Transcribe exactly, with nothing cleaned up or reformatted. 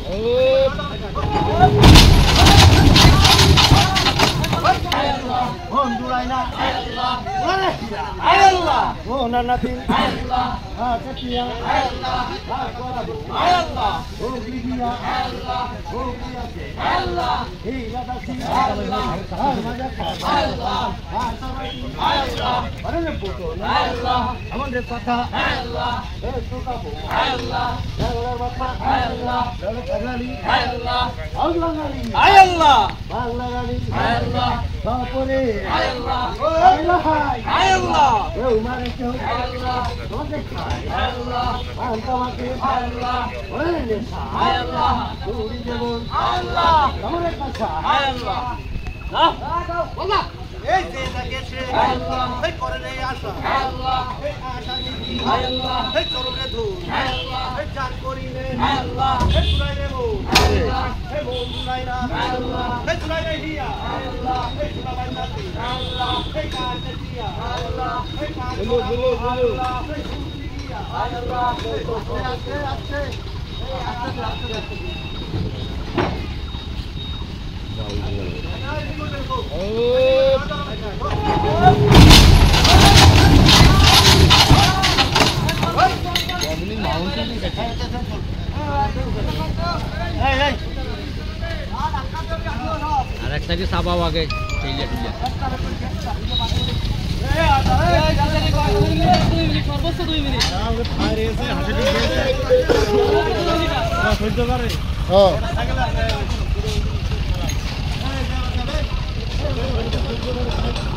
Honduraina Allah Malaysia Allah oh nanatin Allah ah Kenya Allah ah Kuala Allah oh Libya Allah oh Kuwait Allah hey Ladakh Allah ah Madagascar Allah ah Saudi Allah Arab Boto Allah আমাদের কথা Allah এই সুকাবো Allah দালার বাবা Allah দালার কাগালি Allah আল্লাহ গালি Allah Bangla গালি Allah বাপরে Allah Allah Allah eu mareke Allah onde cai Allah antamaকে Allah ওরে Allah তুই দেবন Allah আমারে কথা Allah না বলা এই যে লাগেছে Allah এই করে নেই আশা Allah এই আশা নিবি Allah এই চরণে ধুর Allah এই জান করিনে Allah এই তুলাই দেব Allah এই বন্ধু নাই না Allah এই তুলাই নাই হিয়া Allah এই তুলা বাইনাতি Allah এই কাছে দিয়া Allah এই কাছে বলো বলো বলো Allah এই সুতি দিয়া Allah আস্তে আস্তে আস্তে আস্তে আস্তে আর একটা কি সাবাও আগে চলে চলে সর্বোচ্চ দুই মিনিট হ্যাঁ